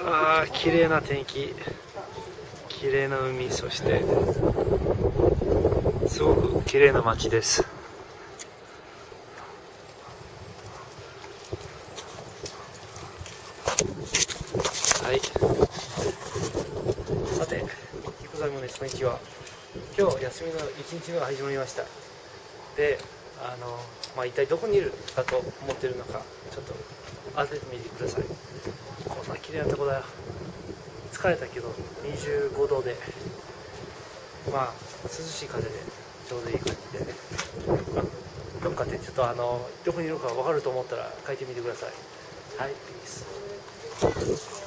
ああ、綺麗な天気、綺麗な海、そしてすごく綺麗な街です。はい、さて、菊左衛門です。こんにちは。今日休みの1日目が始まりました。で、一体どこにいるかと思ってるのか、ちょっと当ててみてください。こんな綺麗なとこだよ。疲れたけど25度で、涼しい風でちょうどいい感じで、どっかでちょっとどこにいるか分かると思ったら書いてみてください。はい、ピース。